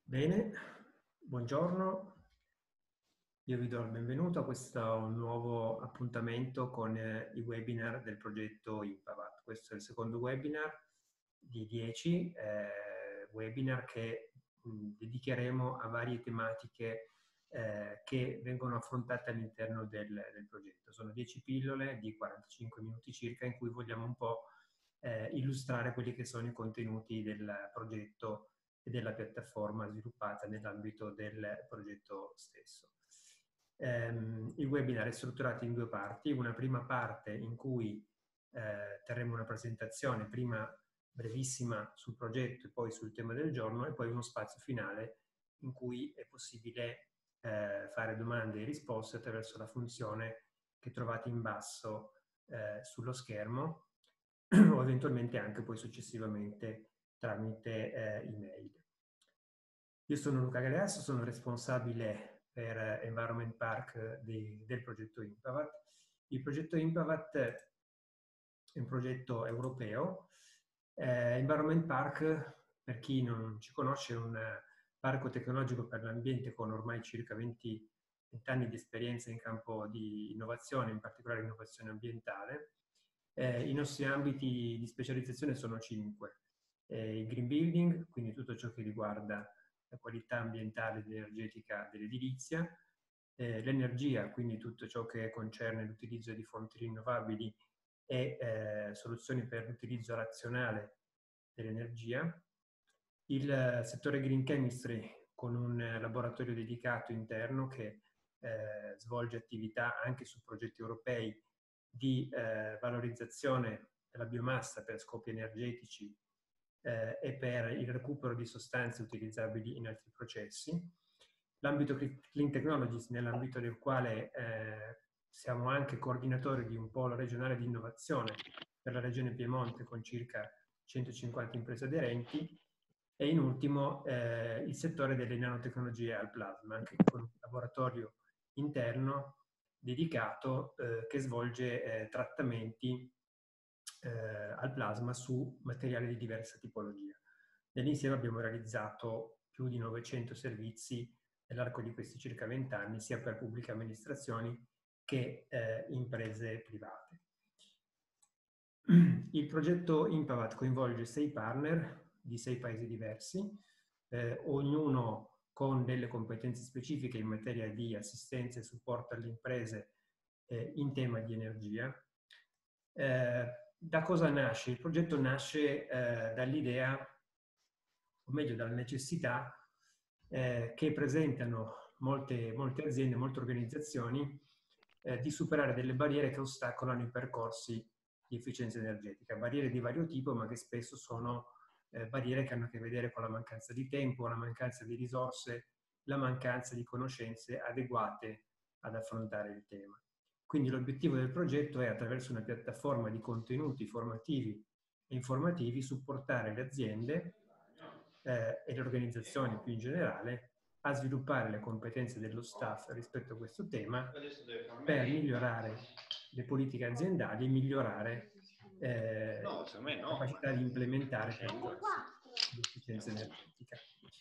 Bene, buongiorno. Io vi do il benvenuto a questo nuovo appuntamento con i webinar del progetto Impavat. Questo è il secondo webinar di 10 webinar che dedicheremo a varie tematiche che vengono affrontate all'interno del progetto. Sono 10 pillole di 45 minuti circa in cui vogliamo un po' illustrare quelli che sono i contenuti del progetto e della piattaforma sviluppata nell'ambito del progetto stesso. Il webinar è strutturato in due parti, una prima parte in cui terremo una presentazione, prima brevissima sul progetto e poi sul tema del giorno, e poi uno spazio finale in cui è possibile fare domande e risposte attraverso la funzione che trovate in basso sullo schermo o eventualmente anche poi successivamente tramite email. Io sono Luca Galeasso, sono responsabile per Environment Park del progetto Impavat. Il progetto Impavat è un progetto europeo. Environment Park, per chi non ci conosce, è un parco tecnologico per l'ambiente con ormai circa 20 anni di esperienza in campo di innovazione, in particolare innovazione ambientale. I nostri ambiti di specializzazione sono 5. Il green building, quindi tutto ciò che riguarda la qualità ambientale ed energetica dell'edilizia, l'energia, quindi tutto ciò che concerne l'utilizzo di fonti rinnovabili e soluzioni per l'utilizzo razionale dell'energia, il settore green chemistry con un laboratorio dedicato interno che svolge attività anche su progetti europei di valorizzazione della biomassa per scopi energetici e per il recupero di sostanze utilizzabili in altri processi. L'ambito Clean Technologies, nell'ambito del quale siamo anche coordinatori di un polo regionale di innovazione per la regione Piemonte con circa 150 imprese aderenti, e in ultimo il settore delle nanotecnologie al plasma, anche con un laboratorio interno dedicato che svolge trattamenti al plasma su materiali di diversa tipologia. Nell'insieme abbiamo realizzato più di 900 servizi nell'arco di questi circa 20 anni, sia per pubbliche amministrazioni che imprese private. Il progetto Impavat coinvolge 6 partner di 6 paesi diversi, ognuno con delle competenze specifiche in materia di assistenza e supporto alle imprese in tema di energia. Da cosa nasce? Il progetto nasce dall'idea, o meglio dalla necessità, che presentano molte aziende, molte organizzazioni, di superare delle barriere che ostacolano i percorsi di efficienza energetica, barriere di vario tipo, ma che spesso sono barriere che hanno a che vedere con la mancanza di tempo, la mancanza di risorse, la mancanza di conoscenze adeguate ad affrontare il tema. Quindi l'obiettivo del progetto è, attraverso una piattaforma di contenuti formativi e informativi, supportare le aziende e le organizzazioni più in generale a sviluppare le competenze dello staff rispetto a questo tema per migliorare le politiche aziendali e migliorare la capacità di implementare percorsi di efficienza energetica.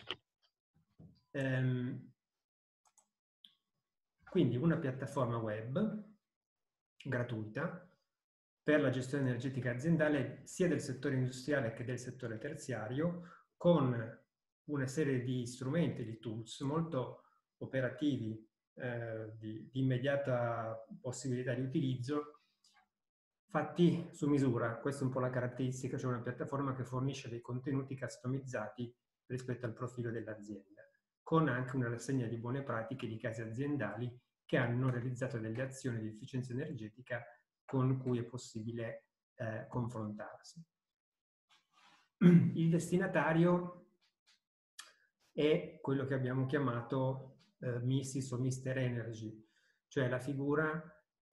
Quindi una piattaforma web gratuita per la gestione energetica aziendale sia del settore industriale che del settore terziario, con una serie di strumenti, di tools molto operativi, di immediata possibilità di utilizzo, fatti su misura. Questa è un po' la caratteristica, cioè una piattaforma che fornisce dei contenuti customizzati rispetto al profilo dell'azienda, con anche una rassegna di buone pratiche di casi aziendali che hanno realizzato delle azioni di efficienza energetica con cui è possibile confrontarsi. Il destinatario è quello che abbiamo chiamato Mrs. o Mr. Energy, cioè la figura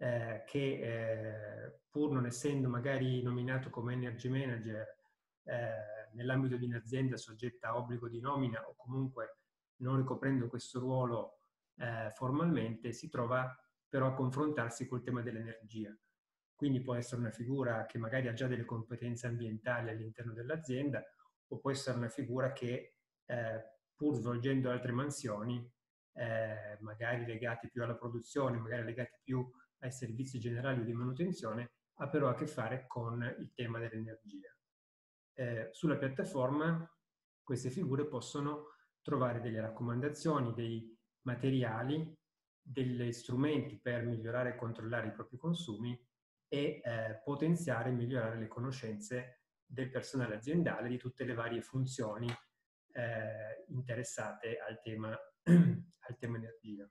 che pur non essendo magari nominato come energy manager nell'ambito di un'azienda soggetta a obbligo di nomina o comunque non ricoprendo questo ruolo formalmente, si trova però a confrontarsi col tema dell'energia. Quindi può essere una figura che magari ha già delle competenze ambientali all'interno dell'azienda, o può essere una figura che pur svolgendo altre mansioni, magari legate più alla produzione, magari legate più ai servizi generali di manutenzione, ha però a che fare con il tema dell'energia. Sulla piattaforma queste figure possono trovare delle raccomandazioni, dei materiali, degli strumenti per migliorare e controllare i propri consumi e potenziare e migliorare le conoscenze del personale aziendale di tutte le varie funzioni interessate al tema energia.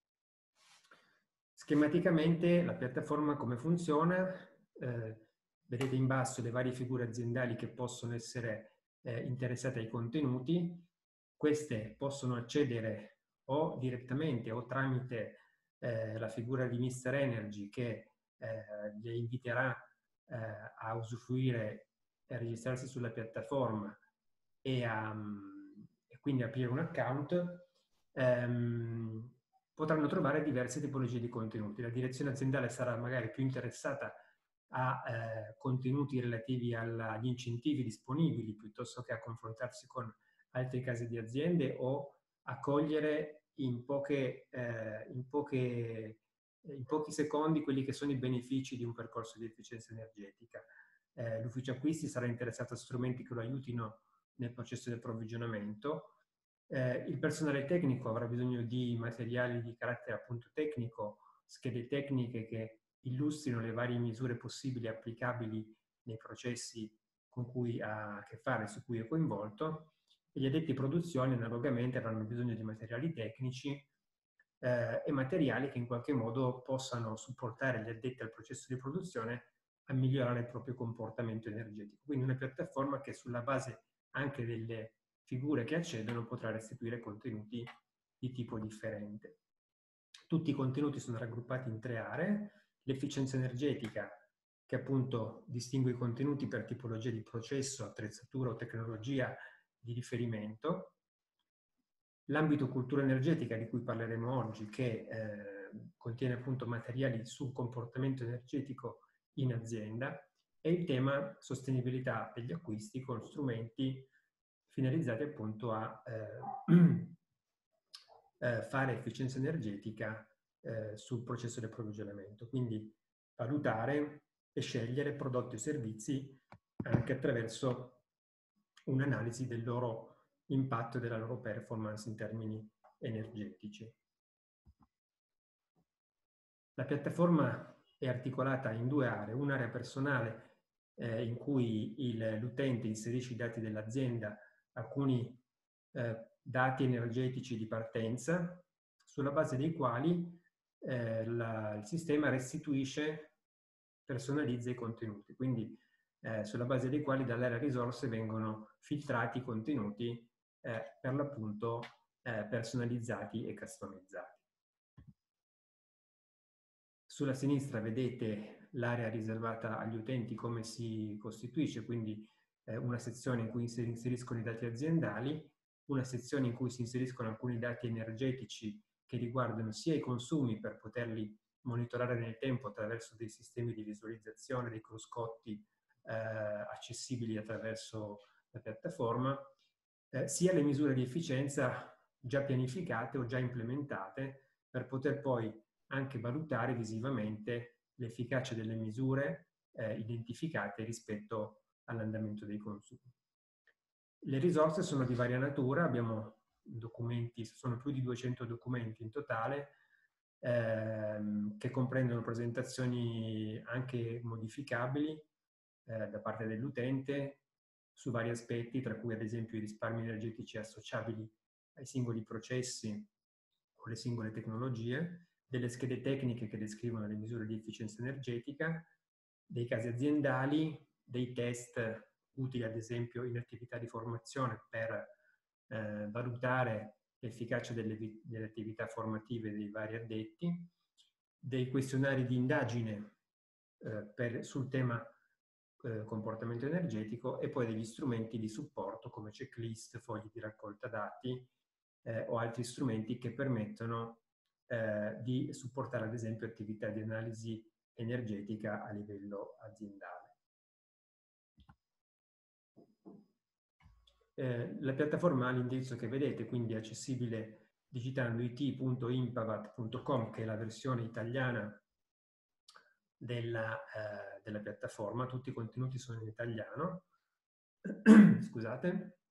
Schematicamente la piattaforma come funziona? Vedete in basso le varie figure aziendali che possono essere interessate ai contenuti. Queste possono accedere o direttamente o tramite la figura di Mr. Energy che le inviterà a usufruire e a registrarsi sulla piattaforma e quindi aprire un account. Potranno trovare diverse tipologie di contenuti. La direzione aziendale sarà magari più interessata a contenuti relativi agli incentivi disponibili piuttosto che a confrontarsi con altre case di aziende o a cogliere in pochi secondi quelli che sono i benefici di un percorso di efficienza energetica. L'ufficio acquisti sarà interessato a strumenti che lo aiutino nel processo di approvvigionamento. Il personale tecnico avrà bisogno di materiali di carattere appunto tecnico, schede tecniche che illustrino le varie misure possibili e applicabili nei processi con cui ha a che fare, su cui è coinvolto, e gli addetti produzione analogamente avranno bisogno di materiali tecnici e materiali che in qualche modo possano supportare gli addetti al processo di produzione a migliorare il proprio comportamento energetico. Quindi una piattaforma che sulla base anche delle figure che accedono potrà restituire contenuti di tipo differente. Tutti i contenuti sono raggruppati in 3 aree: l'efficienza energetica, che appunto distingue i contenuti per tipologia di processo, attrezzatura o tecnologia di riferimento; l'ambito cultura energetica, di cui parleremo oggi, che contiene appunto materiali sul comportamento energetico in azienda; e il tema sostenibilità degli acquisti con strumenti finalizzati appunto a fare efficienza energetica sul processo di approvvigionamento, quindi valutare e scegliere prodotti o servizi anche attraverso un'analisi del loro impatto e della loro performance in termini energetici. La piattaforma è articolata in 2 aree: un'area personale in cui l'utente inserisce i dati dell'azienda, alcuni dati energetici di partenza, sulla base dei quali il sistema restituisce, personalizza i contenuti, quindi sulla base dei quali dall'area risorse vengono filtrati i contenuti per l'appunto personalizzati e customizzati. Sulla sinistra vedete l'area riservata agli utenti, come si costituisce, quindi una sezione in cui si inseriscono i dati aziendali, una sezione in cui si inseriscono alcuni dati energetici che riguardano sia i consumi per poterli monitorare nel tempo attraverso dei sistemi di visualizzazione, dei cruscotti accessibili attraverso la piattaforma, sia le misure di efficienza già pianificate o già implementate per poter poi anche valutare visivamente l'efficacia delle misure identificate rispetto all'andamento dei consumi. Le risorse sono di varia natura, abbiamo documenti, sono più di 200 documenti in totale, che comprendono presentazioni anche modificabili da parte dell'utente su vari aspetti, tra cui ad esempio i risparmi energetici associabili ai singoli processi o le singole tecnologie, delle schede tecniche che descrivono le misure di efficienza energetica, dei casi aziendali, dei test utili ad esempio in attività di formazione per valutare l'efficacia delle attività formative dei vari addetti, dei questionari di indagine sul tema comportamento energetico, e poi degli strumenti di supporto come checklist, fogli di raccolta dati o altri strumenti che permettono di supportare ad esempio attività di analisi energetica a livello aziendale. La piattaforma ha l'indirizzo che vedete, quindi è accessibile digitando it.impavat.com, che è la versione italiana della piattaforma. Tutti i contenuti sono in italiano. Scusate.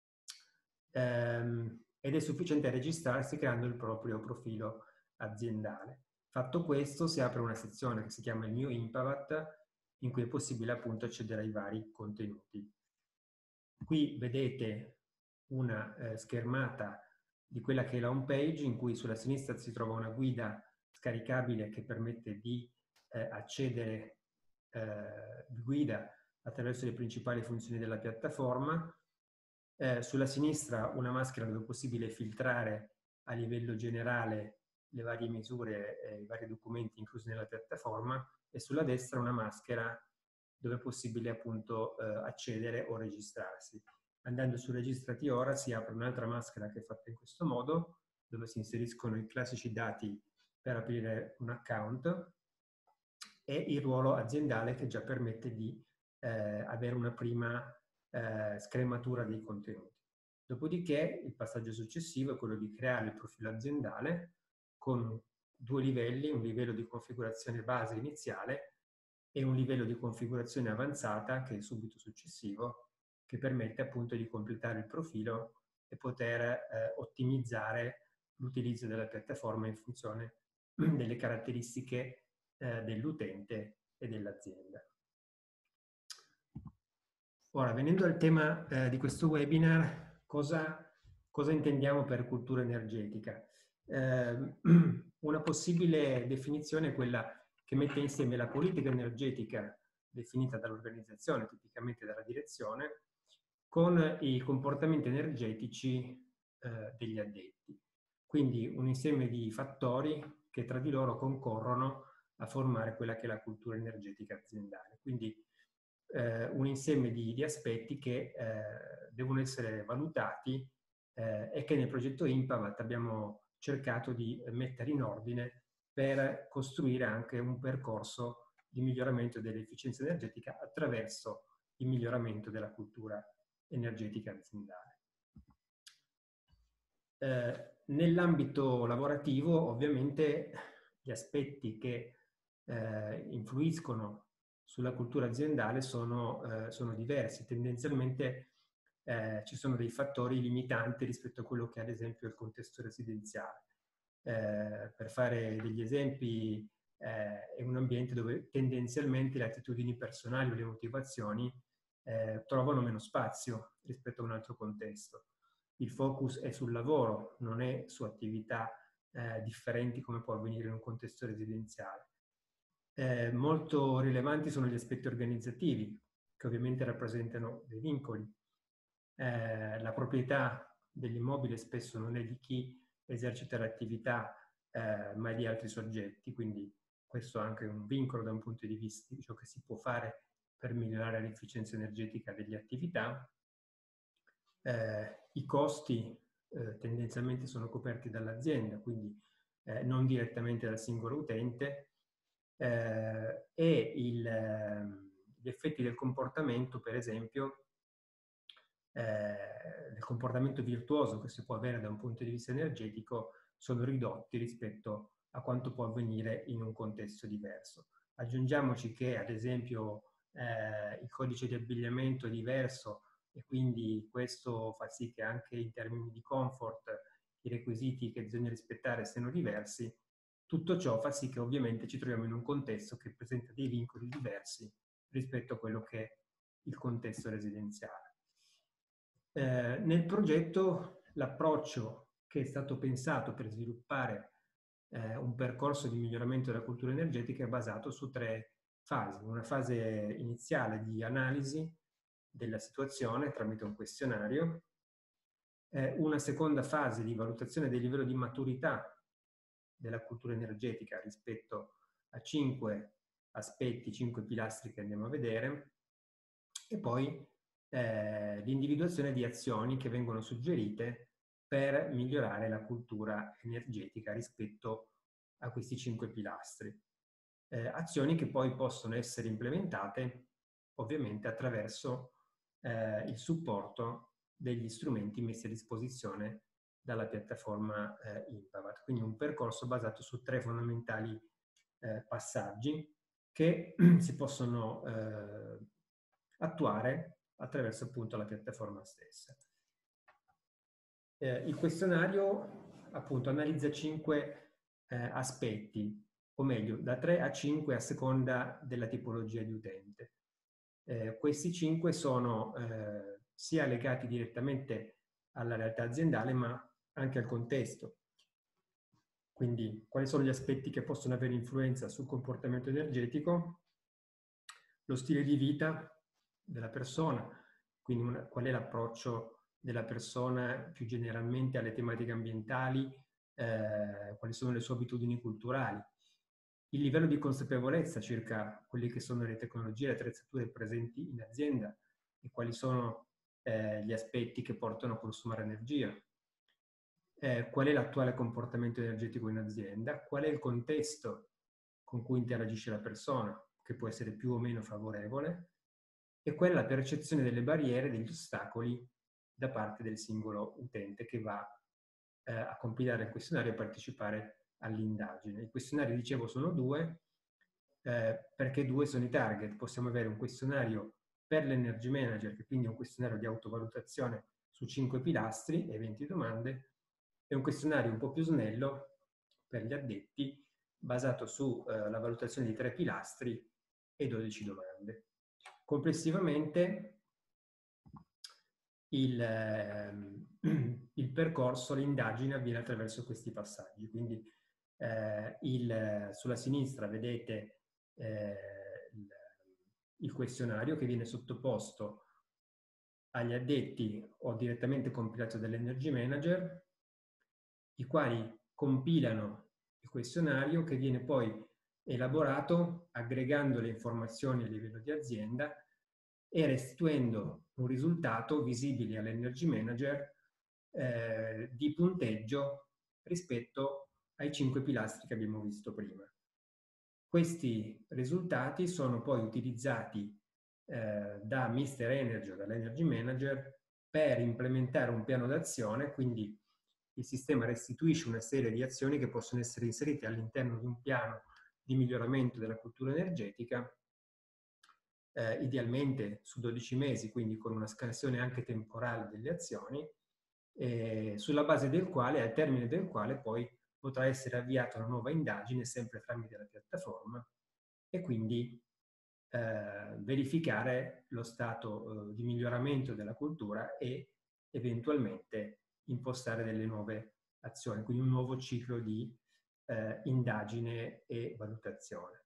Ed è sufficiente registrarsi creando il proprio profilo aziendale. Fatto questo, si apre una sezione che si chiama Il mio Impavat, in cui è possibile appunto accedere ai vari contenuti. Qui vedete una schermata di quella che è la home page, in cui sulla sinistra si trova una guida scaricabile che permette di accedere guida attraverso le principali funzioni della piattaforma. Sulla sinistra una maschera dove è possibile filtrare a livello generale le varie misure e i vari documenti inclusi nella piattaforma, e sulla destra una maschera dove è possibile appunto accedere o registrarsi. Andando su Registrati ora si apre un'altra maschera che è fatta in questo modo, dove si inseriscono i classici dati per aprire un account, e il ruolo aziendale che già permette di avere una prima scrematura dei contenuti. Dopodiché il passaggio successivo è quello di creare il profilo aziendale con due livelli, un livello di configurazione base iniziale e un livello di configurazione avanzata, che è subito successivo, che permette appunto di completare il profilo e poter ottimizzare l'utilizzo della piattaforma in funzione delle caratteristiche dell'utente e dell'azienda. Ora, venendo al tema di questo webinar, cosa intendiamo per cultura energetica? Una possibile definizione è quella che mette insieme la politica energetica definita dall'organizzazione, tipicamente dalla direzione, con i comportamenti energetici degli addetti. Quindi un insieme di fattori che tra di loro concorrono a formare quella che è la cultura energetica aziendale. Quindi un insieme di aspetti che devono essere valutati e che nel progetto Impavat abbiamo cercato di mettere in ordine per costruire anche un percorso di miglioramento dell'efficienza energetica attraverso il miglioramento della cultura energetica aziendale. Nell'ambito lavorativo, ovviamente, gli aspetti che influiscono sulla cultura aziendale sono diversi. Tendenzialmente ci sono dei fattori limitanti rispetto a quello che è ad esempio il contesto residenziale. Per fare degli esempi, è un ambiente dove tendenzialmente le attitudini personali o le motivazioni trovano meno spazio rispetto a un altro contesto. Il focus è sul lavoro, non è su attività differenti come può avvenire in un contesto residenziale. Molto rilevanti sono gli aspetti organizzativi, che ovviamente rappresentano dei vincoli. La proprietà dell'immobile spesso non è di chi esercita l'attività, ma di altri soggetti, quindi questo è anche un vincolo da un punto di vista di ciò che si può fare per migliorare l'efficienza energetica delle attività. I costi tendenzialmente sono coperti dall'azienda, quindi non direttamente dal singolo utente, e gli effetti del comportamento, per esempio, del comportamento virtuoso che si può avere da un punto di vista energetico, sono ridotti rispetto a quanto può avvenire in un contesto diverso. Aggiungiamoci che, ad esempio, il codice di abbigliamento è diverso, e quindi questo fa sì che anche in termini di comfort i requisiti che bisogna rispettare siano diversi. Tutto ciò fa sì che ovviamente ci troviamo in un contesto che presenta dei vincoli diversi rispetto a quello che è il contesto residenziale. Nel progetto l'approccio che è stato pensato per sviluppare un percorso di miglioramento della cultura energetica è basato su 3 fasi. Una fase iniziale di analisi della situazione tramite un questionario, una seconda fase di valutazione del livello di maturità della cultura energetica rispetto a 5 aspetti, 5 pilastri che andiamo a vedere, e poi l'individuazione di azioni che vengono suggerite per migliorare la cultura energetica rispetto a questi 5 pilastri. Azioni che poi possono essere implementate ovviamente attraverso il supporto degli strumenti messi a disposizione dalla piattaforma Impavat. Quindi un percorso basato su 3 fondamentali passaggi che si possono attuare attraverso appunto la piattaforma stessa. Il questionario appunto analizza 5 aspetti, o meglio da 3 a 5 a seconda della tipologia di utente. Questi 5 sono sia legati direttamente alla realtà aziendale ma anche al contesto. Quindi quali sono gli aspetti che possono avere influenza sul comportamento energetico, lo stile di vita della persona, quindi qual è l'approccio della persona più generalmente alle tematiche ambientali, quali sono le sue abitudini culturali, il livello di consapevolezza circa quelle che sono le tecnologie e le attrezzature presenti in azienda e quali sono gli aspetti che portano a consumare energia, qual è l'attuale comportamento energetico in azienda, qual è il contesto con cui interagisce la persona, che può essere più o meno favorevole, e qual è la percezione delle barriere, degli ostacoli da parte del singolo utente che va a compilare il questionario e partecipare all'indagine. I questionari, dicevo, sono 2, perché 2 sono i target. Possiamo avere un questionario per l'energy manager, che quindi è un questionario di autovalutazione su 5 pilastri e 20 domande, e un questionario un po' più snello per gli addetti, basato sulla valutazione di 3 pilastri e 12 domande. Complessivamente il percorso, l'indagine avviene attraverso questi passaggi. Quindi sulla sinistra vedete il questionario che viene sottoposto agli addetti o direttamente compilato dall'energy manager, i quali compilano il questionario che viene poi elaborato aggregando le informazioni a livello di azienda e restituendo un risultato visibile all'energy manager di punteggio rispetto ai 5 pilastri che abbiamo visto prima. Questi risultati sono poi utilizzati da Mr. Energy o dall'energy manager per implementare un piano d'azione, quindi il sistema restituisce una serie di azioni che possono essere inserite all'interno di un piano di miglioramento della cultura energetica, idealmente su 12 mesi, quindi con una scansione anche temporale delle azioni, sulla base del quale, al termine del quale poi potrà essere avviata una nuova indagine sempre tramite la piattaforma e quindi verificare lo stato di miglioramento della cultura e eventualmente impostare delle nuove azioni, quindi un nuovo ciclo di indagine e valutazione.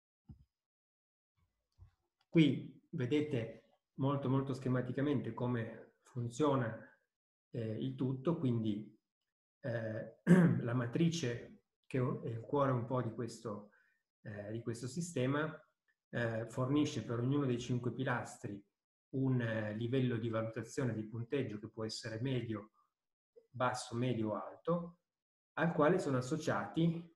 Qui vedete molto schematicamente come funziona il tutto, quindi la matrice che è il cuore un po' di questo sistema fornisce per ognuno dei 5 pilastri un livello di valutazione di punteggio che può essere medio, basso, medio o alto, al quale sono associate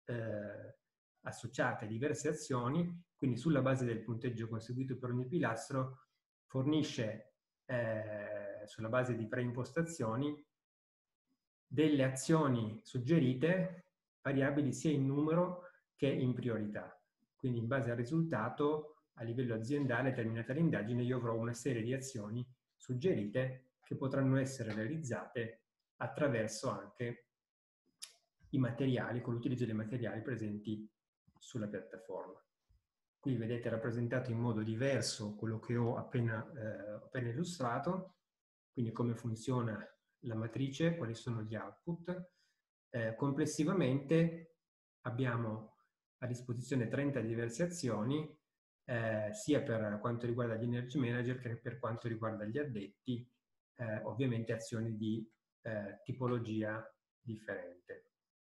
diverse azioni. Quindi sulla base del punteggio conseguito per ogni pilastro fornisce sulla base di preimpostazioni delle azioni suggerite variabili sia in numero che in priorità. Quindi in base al risultato a livello aziendale terminata l'indagine io avrò una serie di azioni suggerite che potranno essere realizzate attraverso anche i materiali, con l'utilizzo dei materiali presenti sulla piattaforma. Qui vedete rappresentato in modo diverso quello che ho appena illustrato, quindi come funziona la matrice, quali sono gli output. Complessivamente abbiamo a disposizione 30 diverse azioni, sia per quanto riguarda gli energy manager che per quanto riguarda gli addetti, ovviamente azioni di tipologia differente.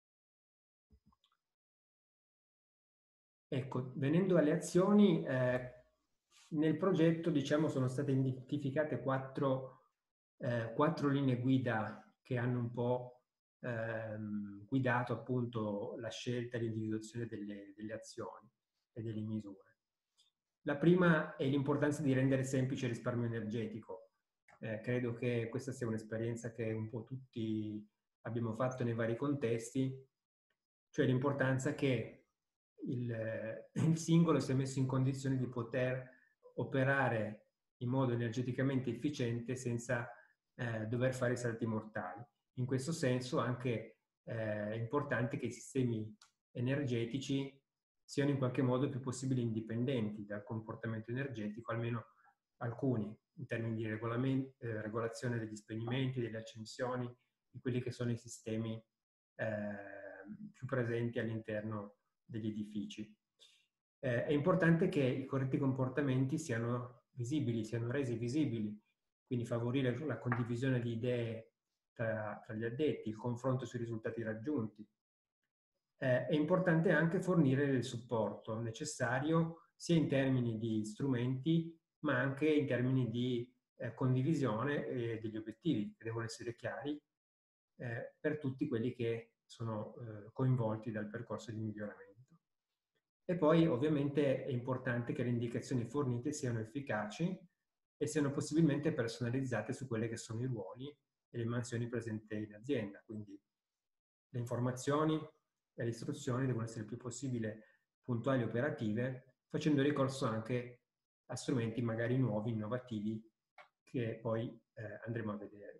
Ecco, venendo alle azioni, nel progetto, diciamo, sono state identificate 4 linee guida che hanno un po' guidato appunto la scelta e l'individuazione delle azioni e delle misure. La prima è l'importanza di rendere semplice il risparmio energetico. credo che questa sia un'esperienza che un po' tutti abbiamo fatto nei vari contesti, cioè l'importanza che il singolo sia messo in condizione di poter operare in modo energeticamente efficiente senza dover fare i salti mortali. In questo senso anche è importante che i sistemi energetici siano in qualche modo il più possibile indipendenti dal comportamento energetico, almeno alcuni, in termini di regolazione degli spegnimenti, delle accensioni, di quelli che sono i sistemi più presenti all'interno degli edifici. È importante che i corretti comportamenti siano visibili, siano resi visibili, quindi favorire la condivisione di idee tra gli addetti, il confronto sui risultati raggiunti. È importante anche fornire il supporto necessario sia in termini di strumenti, ma anche in termini di condivisione degli obiettivi che devono essere chiari per tutti quelli che sono coinvolti dal percorso di miglioramento. E poi ovviamente è importante che le indicazioni fornite siano efficaci e siano possibilmente personalizzate su quelle che sono i ruoli e le mansioni presenti in azienda. Quindi le informazioni e le istruzioni devono essere il più possibile puntuali e operative, facendo ricorso anche a strumenti magari nuovi, innovativi, che poi andremo a vedere.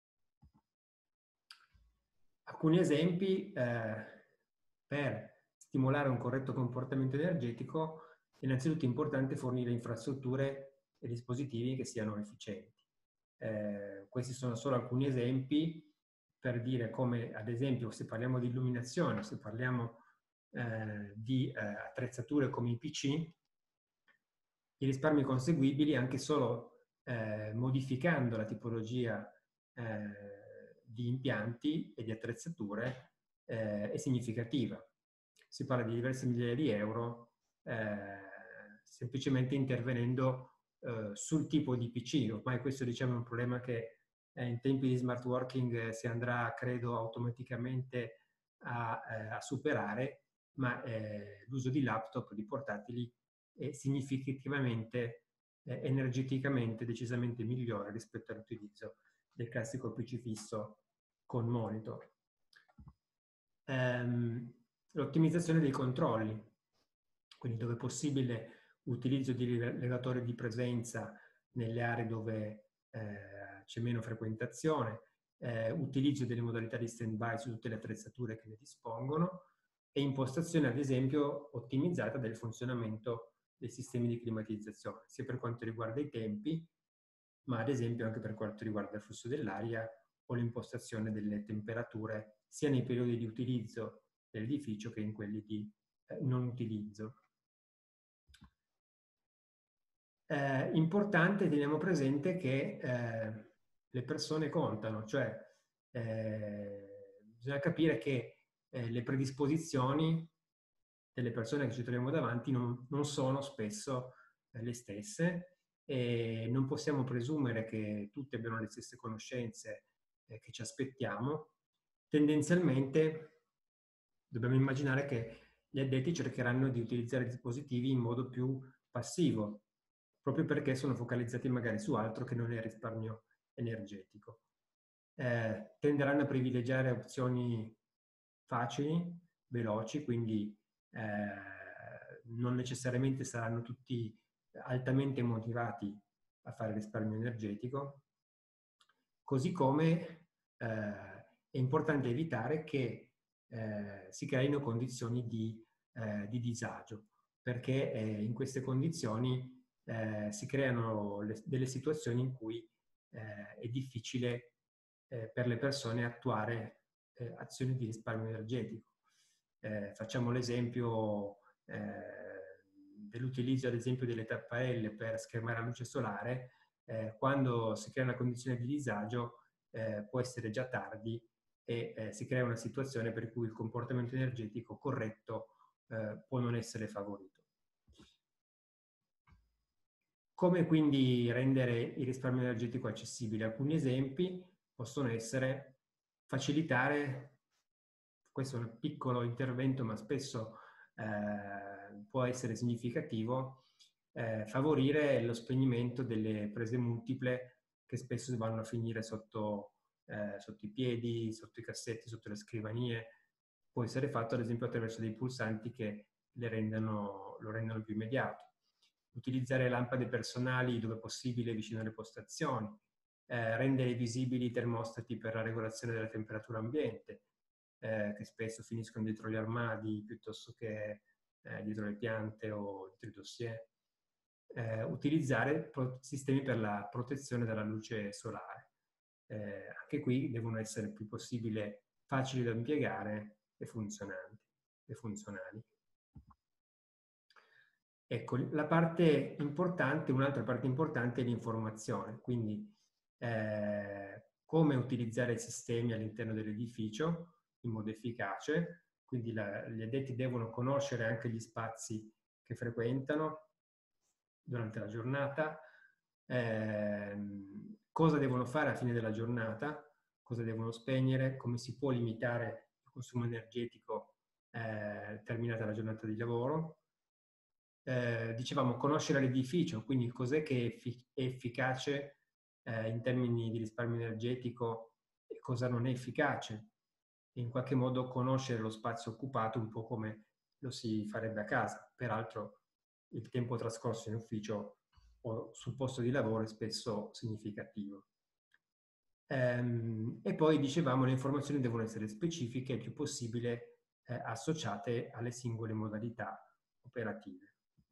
Alcuni esempi per stimolare un corretto comportamento energetico. Innanzitutto è importante fornire infrastrutture e dispositivi che siano efficienti. Questi sono solo alcuni esempi per dire come, ad esempio, se parliamo di illuminazione, se parliamo di attrezzature come i PC, i risparmi conseguibili anche solo modificando la tipologia di impianti e di attrezzature è significativa. Si parla di diverse migliaia di euro semplicemente intervenendo sul tipo di PC. Ormai questo, diciamo, è un problema che in tempi di smart working si andrà, credo, automaticamente a superare, ma l'uso di laptop, di portatili, è significativamente energeticamente decisamente migliore rispetto all'utilizzo del classico PC fisso con monitor. L'ottimizzazione dei controlli, quindi dove è possibile utilizzo di rilevatori di presenza nelle aree dove c'è meno frequentazione, utilizzo delle modalità di stand-by su tutte le attrezzature che ne dispongono e impostazione, ad esempio, ottimizzata del funzionamento dei sistemi di climatizzazione, sia per quanto riguarda i tempi, ma ad esempio anche per quanto riguarda il flusso dell'aria o l'impostazione delle temperature, sia nei periodi di utilizzo dell'edificio che in quelli di non utilizzo. Importante, teniamo presente che le persone contano, cioè bisogna capire che le predisposizioni delle persone che ci troviamo davanti non sono spesso le stesse e non possiamo presumere che tutti abbiano le stesse conoscenze che ci aspettiamo. Tendenzialmente dobbiamo immaginare che gli addetti cercheranno di utilizzare i dispositivi in modo più passivo, proprio perché sono focalizzati magari su altro che non è il risparmio energetico. Tenderanno a privilegiare opzioni facili, veloci, quindi non necessariamente saranno tutti altamente motivati a fare risparmio energetico, così come è importante evitare che si creino condizioni di disagio, perché in queste condizioni si creano delle situazioni in cui è difficile per le persone attuare azioni di risparmio energetico. Facciamo l'esempio dell'utilizzo, ad esempio, delle tapparelle per schermare la luce solare. Quando si crea una condizione di disagio può essere già tardi e si crea una situazione per cui il comportamento energetico corretto può non essere favorito. Come quindi rendere il risparmio energetico accessibile? Alcuni esempi possono essere facilitare, questo è un piccolo intervento ma spesso può essere significativo, favorire lo spegnimento delle prese multiple che spesso vanno a finire sotto i piedi, sotto i cassetti, sotto le scrivanie. Può essere fatto ad esempio attraverso dei pulsanti che lo rendono più immediato. Utilizzare lampade personali dove possibile vicino alle postazioni, rendere visibili i termostati per la regolazione della temperatura ambiente, che spesso finiscono dietro gli armadi piuttosto che dietro le piante o dietro i dossier. Utilizzare sistemi per la protezione dalla luce solare. Anche qui devono essere il più possibile facili da impiegare e funzionali. Ecco, un'altra parte importante è l'informazione, quindi come utilizzare i sistemi all'interno dell'edificio in modo efficace, quindi gli addetti devono conoscere anche gli spazi che frequentano durante la giornata, cosa devono fare alla fine della giornata, cosa devono spegnere, come si può limitare il consumo energetico terminata la giornata di lavoro. Dicevamo conoscere l'edificio, quindi cos'è che è efficace in termini di risparmio energetico e cosa non è efficace. E in qualche modo conoscere lo spazio occupato un po' come lo si farebbe a casa. Peraltro il tempo trascorso in ufficio o sul posto di lavoro è spesso significativo. E poi dicevamo le informazioni devono essere specifiche e il più possibile associate alle singole modalità operative.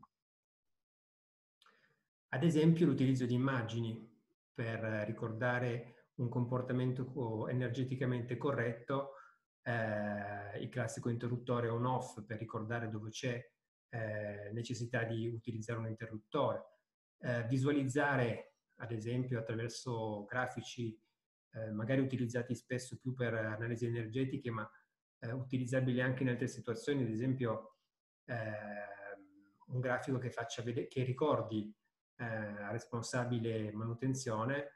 Ad esempio l'utilizzo di immagini per ricordare un comportamento energeticamente corretto, il classico interruttore on-off per ricordare dove c'è necessità di utilizzare un interruttore, visualizzare ad esempio attraverso grafici magari utilizzati spesso più per analisi energetiche ma utilizzabili anche in altre situazioni, ad esempio un grafico che faccia vedere, che ricordi al responsabile manutenzione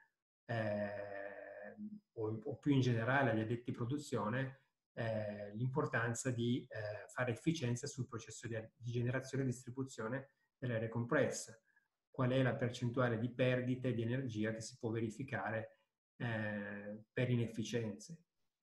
o più in generale agli addetti produzione l'importanza di fare efficienza sul processo di generazione e distribuzione dell'aria compressa. Qual è la percentuale di perdite di energia che si può verificare per inefficienze.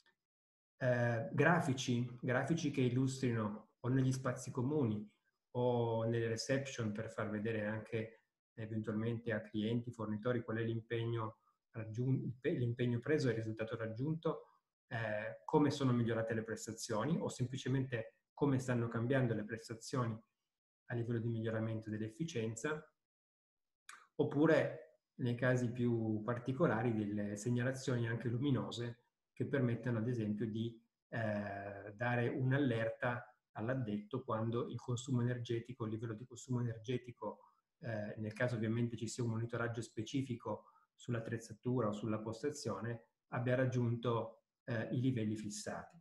Grafici che illustrino o negli spazi comuni o nelle reception per far vedere anche eventualmente a clienti, fornitori qual è l'impegno preso e il risultato raggiunto, come sono migliorate le prestazioni o semplicemente come stanno cambiando le prestazioni a livello di miglioramento dell'efficienza, oppure nei casi più particolari delle segnalazioni anche luminose che permettono ad esempio di dare un'allerta all'addetto quando il consumo energetico, il livello di consumo energetico, nel caso ovviamente ci sia un monitoraggio specifico sull'attrezzatura o sulla postazione, abbia raggiunto i livelli fissati.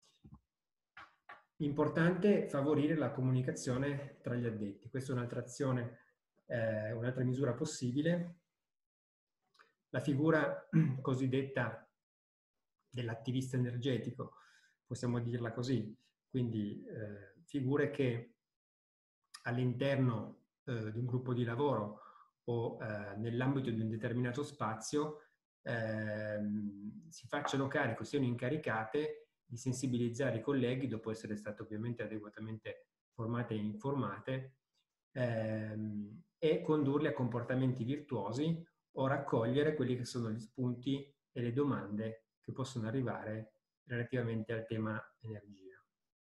Importante favorire la comunicazione tra gli addetti. Questa è un'altra azione, un'altra misura possibile. La figura cosiddetta dell'attivista energetico, possiamo dirla così, quindi figure che all'interno di un gruppo di lavoro o nell'ambito di un determinato spazio si facciano carico, siano incaricate di sensibilizzare i colleghi, dopo essere state ovviamente adeguatamente formate e informate, e condurli a comportamenti virtuosi o raccogliere quelli che sono gli spunti e le domande che possono arrivare relativamente al tema energia.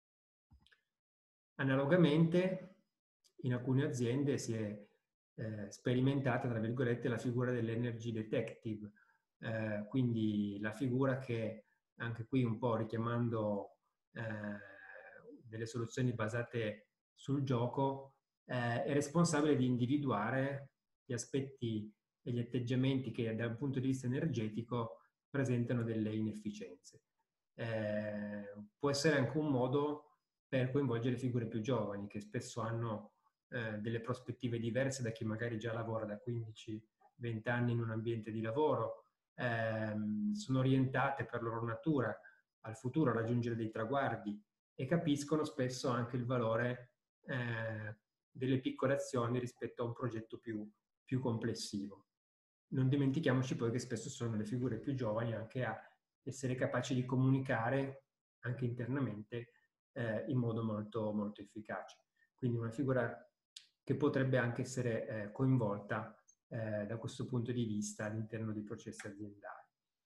Analogamente, in alcune aziende si è sperimentata, tra virgolette, la figura dell'energy detective, quindi la figura che, anche qui un po' richiamando delle soluzioni basate sul gioco, è responsabile di individuare gli aspetti e gli atteggiamenti che dal punto di vista energetico presentano delle inefficienze. Può essere anche un modo per coinvolgere figure più giovani che spesso hanno delle prospettive diverse da chi magari già lavora da 15-20 anni in un ambiente di lavoro, sono orientate per loro natura al futuro a raggiungere dei traguardi e capiscono spesso anche il valore delle piccole azioni rispetto a un progetto più complessivo. non dimentichiamoci poi che spesso sono le figure più giovani anche a essere capaci di comunicare anche internamente in modo molto, molto efficace. Quindi una figura che potrebbe anche essere coinvolta da questo punto di vista all'interno dei processi aziendali.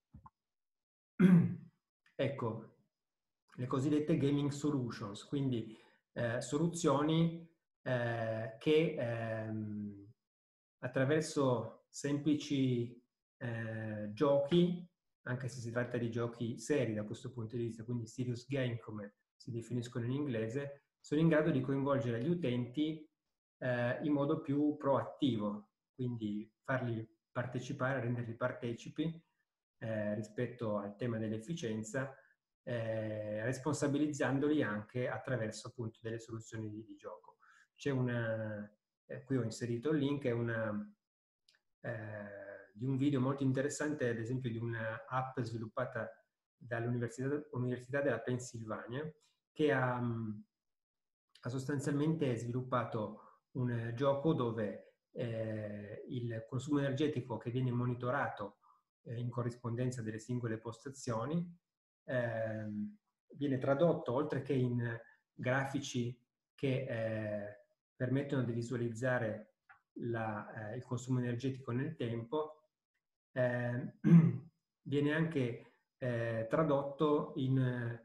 Ecco, le cosiddette gaming solutions, quindi soluzioni che attraverso semplici giochi, anche se si tratta di giochi seri da questo punto di vista, quindi serious game come si definiscono in inglese, sono in grado di coinvolgere gli utenti in modo più proattivo, quindi farli partecipare, renderli partecipi rispetto al tema dell'efficienza, responsabilizzandoli anche attraverso appunto delle soluzioni di gioco. C'è una, qui ho inserito il link, è di un video molto interessante, ad esempio di un'app sviluppata dall'Università della Pennsylvania, che ha sostanzialmente sviluppato un gioco dove il consumo energetico che viene monitorato in corrispondenza delle singole postazioni viene tradotto, oltre che in grafici che permettono di visualizzare il consumo energetico nel tempo, viene anche tradotto in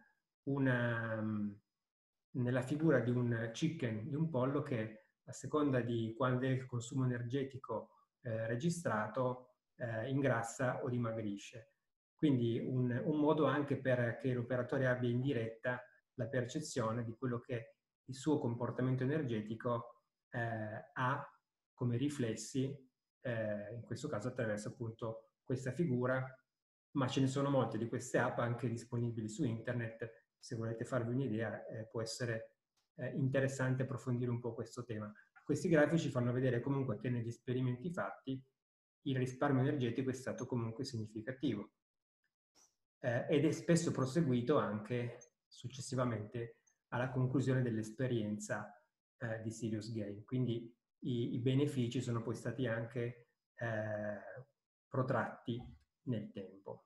nella figura di un chicken, di un pollo che a seconda di quando è il consumo energetico registrato ingrassa o dimagrisce. Quindi un modo anche perché l'operatore abbia in diretta la percezione di quello che il suo comportamento energetico ha come riflessi, in questo caso attraverso appunto questa figura, ma ce ne sono molte di queste app anche disponibili su internet. Se volete farvi un'idea può essere interessante approfondire un po' questo tema. Questi grafici fanno vedere comunque che negli esperimenti fatti il risparmio energetico è stato comunque significativo ed è spesso proseguito anche successivamente alla conclusione dell'esperienza di Serious Game. Quindi i benefici sono poi stati anche protratti nel tempo.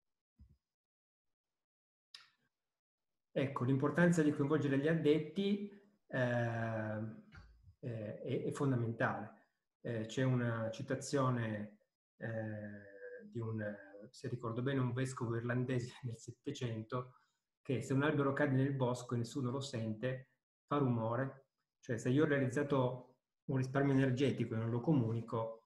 Ecco, l'importanza di coinvolgere gli addetti è fondamentale. C'è una citazione di se ricordo bene, un vescovo irlandese nel Settecento, che se un albero cade nel bosco e nessuno lo sente, fa rumore. Cioè, se io ho realizzato un risparmio energetico e non lo comunico,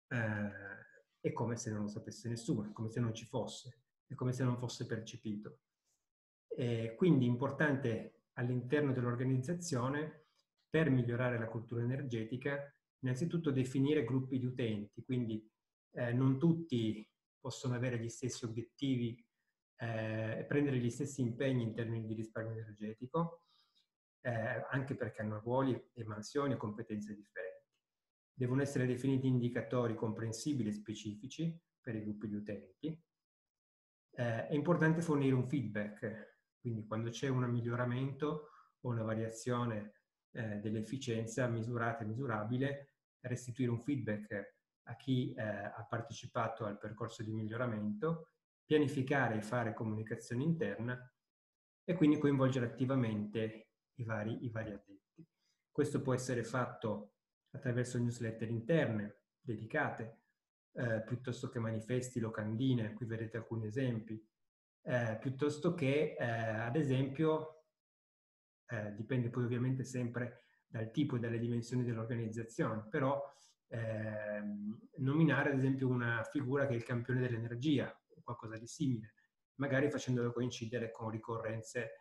è come se non lo sapesse nessuno, è come se non ci fosse, è come se non fosse percepito. Quindi è importante all'interno dell'organizzazione, per migliorare la cultura energetica, innanzitutto definire gruppi di utenti, quindi non tutti possono avere gli stessi obiettivi e prendere gli stessi impegni in termini di risparmio energetico, anche perché hanno ruoli e mansioni e competenze differenti. Devono essere definiti indicatori comprensibili e specifici per i gruppi di utenti. È importante fornire un feedback, quindi quando c'è un miglioramento o una variazione dell'efficienza misurata e misurabile, restituire un feedback a chi ha partecipato al percorso di miglioramento, pianificare e fare comunicazione interna e quindi coinvolgere attivamente i vari addetti. Questo può essere fatto attraverso newsletter interne dedicate, piuttosto che manifesti, locandine, qui vedete alcuni esempi, piuttosto che ad esempio, dipende poi ovviamente sempre dal tipo e dalle dimensioni dell'organizzazione, però nominare ad esempio una figura che è il campione dell'energia o qualcosa di simile, magari facendolo coincidere con ricorrenze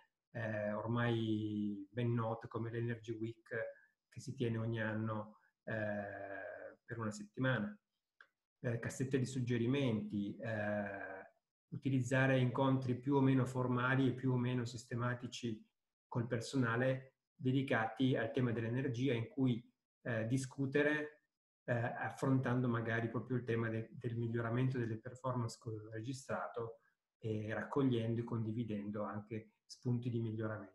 ormai ben note come l'Energy Week che si tiene ogni anno per una settimana. Cassette di suggerimenti, utilizzare incontri più o meno formali e più o meno sistematici col personale dedicati al tema dell'energia, in cui discutere affrontando magari proprio il tema del miglioramento delle performance registrato e raccogliendo e condividendo anche spunti di miglioramento.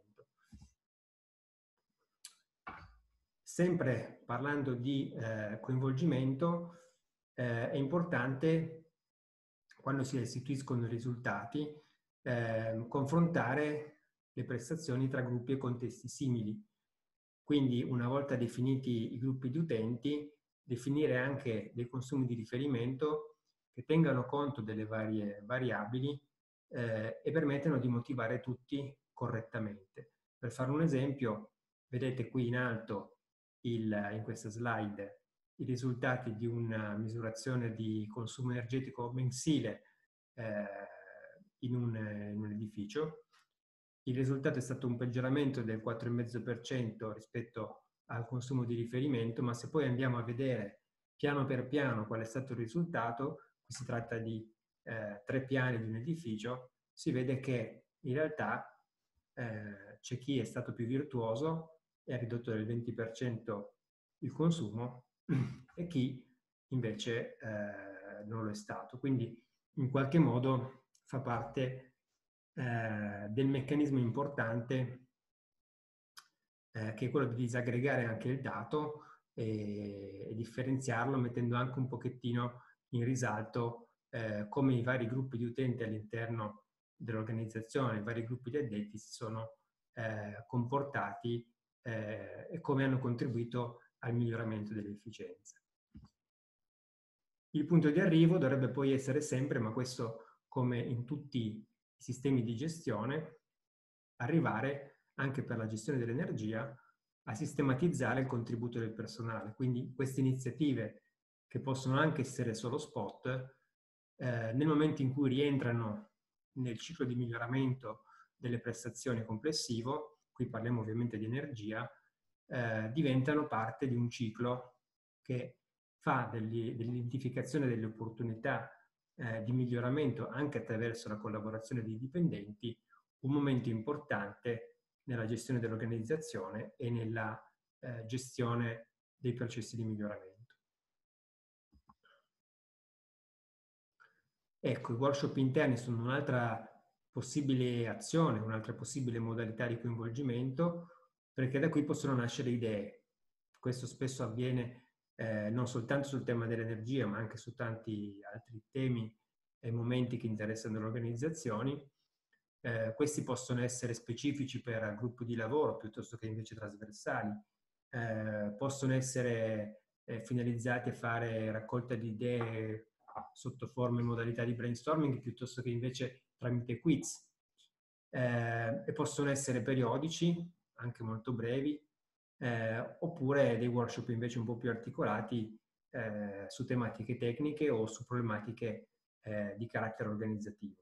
Sempre parlando di coinvolgimento, è importante, quando si restituiscono i risultati, confrontare le prestazioni tra gruppi e contesti simili. Quindi, una volta definiti i gruppi di utenti, definire anche dei consumi di riferimento che tengano conto delle varie variabili e permettano di motivare tutti correttamente. Per fare un esempio, vedete qui in alto in questa slide i risultati di una misurazione di consumo energetico mensile in un edificio. Il risultato è stato un peggioramento del 4,5% rispetto al consumo di riferimento, ma se poi andiamo a vedere piano per piano qual è stato il risultato, qui si tratta di 3 piani di un edificio, si vede che in realtà c'è chi è stato più virtuoso e ha ridotto del 20% il consumo e chi invece non lo è stato. Quindi in qualche modo fa parte del meccanismo importante che è quello di disaggregare anche il dato e differenziarlo, mettendo anche un pochettino in risalto come i vari gruppi di utenti all'interno dell'organizzazione, i vari gruppi di addetti si sono comportati e come hanno contribuito al miglioramento dell'efficienza. Il punto di arrivo dovrebbe poi essere sempre, ma questo come in tutti i sistemi di gestione, arrivare anche per la gestione dell'energia a sistematizzare il contributo del personale. Quindi queste iniziative, che possono anche essere solo spot, nel momento in cui rientrano nel ciclo di miglioramento delle prestazioni complessivo, qui parliamo ovviamente di energia, diventano parte di un ciclo che fa dell'identificazione delle opportunità di miglioramento anche attraverso la collaborazione dei dipendenti un momento importante nella gestione dell'organizzazione e nella gestione dei processi di miglioramento. Ecco, i workshop interni sono un'altra possibile azione, un'altra possibile modalità di coinvolgimento, perché da qui possono nascere idee. Questo spesso avviene non soltanto sul tema dell'energia, ma anche su tanti altri temi e momenti che interessano le organizzazioni. Questi possono essere specifici per gruppi di lavoro piuttosto che invece trasversali. Possono essere finalizzati a fare raccolta di idee sotto forma e modalità di brainstorming piuttosto che invece tramite quiz. E possono essere periodici, anche molto brevi, oppure dei workshop invece un po' più articolati su tematiche tecniche o su problematiche di carattere organizzativo.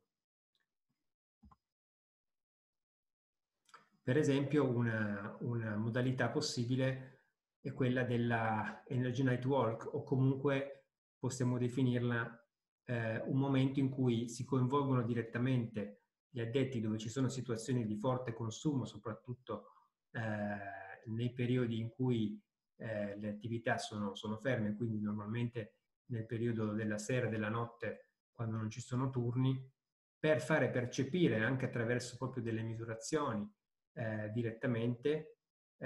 Per esempio, una modalità possibile è quella della Energy Night Walk, o comunque possiamo definirla un momento in cui si coinvolgono direttamente gli addetti dove ci sono situazioni di forte consumo, soprattutto nei periodi in cui le attività sono ferme, quindi normalmente nel periodo della sera e della notte, quando non ci sono turni, per fare percepire anche attraverso proprio delle misurazioni direttamente,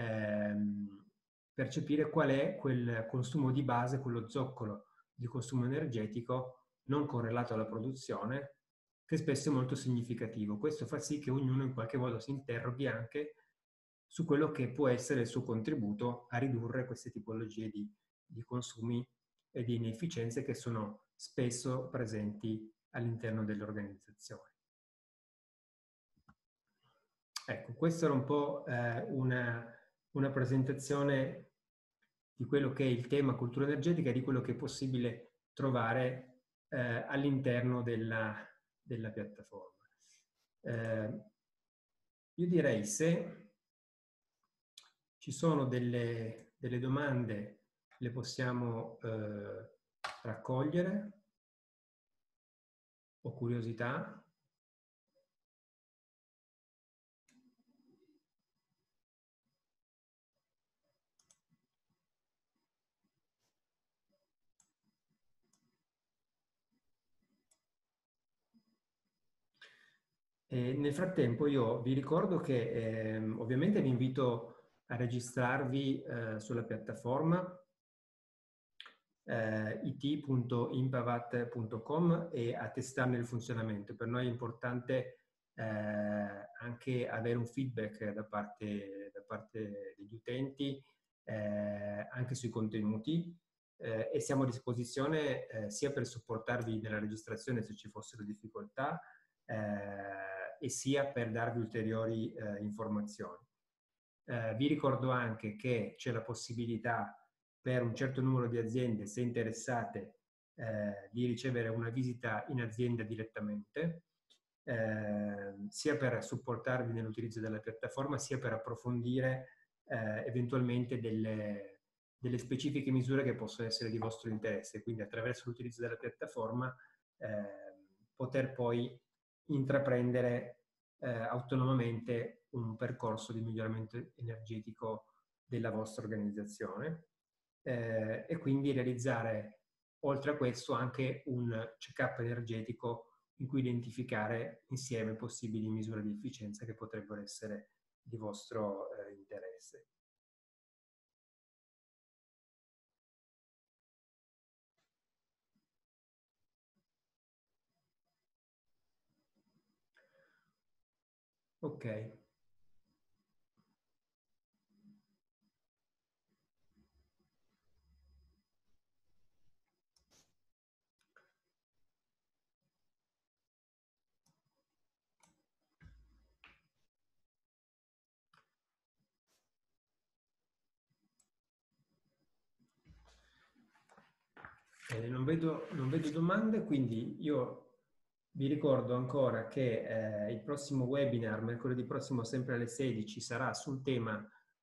percepire qual è quel consumo di base, quello zoccolo di consumo energetico non correlato alla produzione, che spesso è molto significativo. Questo fa sì che ognuno in qualche modo si interroghi anche su quello che può essere il suo contributo a ridurre queste tipologie di consumi e di inefficienze che sono spesso presenti all'interno delle organizzazioni. Ecco, questa era un po' una presentazione di quello che è il tema cultura energetica e di quello che è possibile trovare all'interno della piattaforma. Io direi, se ci sono delle domande, le possiamo raccogliere, o curiosità. Nel frattempo io vi ricordo che ovviamente vi invito a registrarvi sulla piattaforma it.impavat.com e a testarne il funzionamento. Per noi è importante anche avere un feedback da parte degli utenti anche sui contenuti e siamo a disposizione sia per supportarvi nella registrazione se ci fossero difficoltà e sia per darvi ulteriori informazioni. Vi ricordo anche che c'è la possibilità per un certo numero di aziende, se interessate, di ricevere una visita in azienda direttamente, sia per supportarvi nell'utilizzo della piattaforma, sia per approfondire eventualmente delle specifiche misure che possono essere di vostro interesse. Quindi attraverso l'utilizzo della piattaforma poter poi intraprendere autonomamente un percorso di miglioramento energetico della vostra organizzazione e quindi realizzare oltre a questo anche un check-up energetico in cui identificare insieme possibili misure di efficienza che potrebbero essere di vostro interesse. Ok. Non vedo domande, quindi io vi ricordo ancora che il prossimo webinar, mercoledì prossimo sempre alle 16, sarà sul tema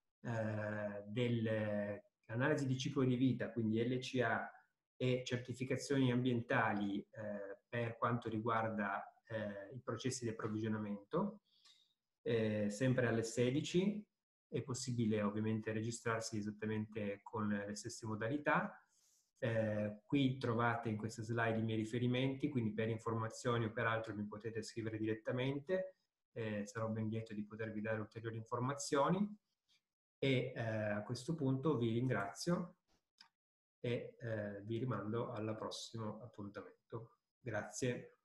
dell'analisi di ciclo di vita, quindi LCA e certificazioni ambientali per quanto riguarda i processi di approvvigionamento, sempre alle 16. È possibile ovviamente registrarsi esattamente con le stesse modalità. Qui trovate in questa slide i miei riferimenti, quindi per informazioni o per altro mi potete scrivere direttamente, sarò ben lieto di potervi dare ulteriori informazioni e a questo punto vi ringrazio e vi rimando al prossimo appuntamento. Grazie.